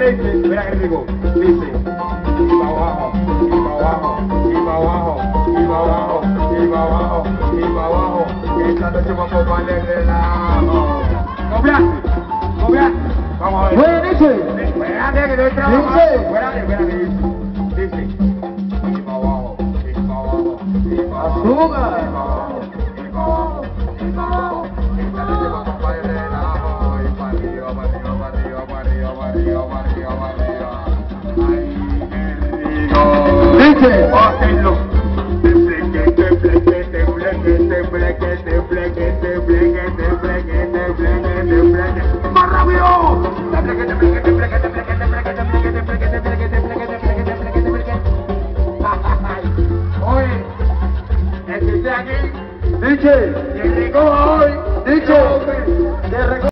dice, mira que digo, dice, y para abajo, y para abajo, y para abajo, y para abajo, y para abajo, y para abajo, que esta noche vamos a ponerle relajo. ¿Copiaste? ¿Copiaste? Vamos a ver. Bueno, dice. Espérate que estoy trabajando. Espérate, dice, y para abajo, y para abajo, y para abajo, Azúcar. y para abajo, y para abajo, y para abajo, que esta noche vamos a ponerle relajo, y para arriba, para arriba, para arriba, para arriba, para arriba, para arriba, para arriba. Ay, qué rico. Dice. Pásenlo. ¡Más rápido! Oye, el que esté aquí, Dice. que recoja hoy, Dice. Que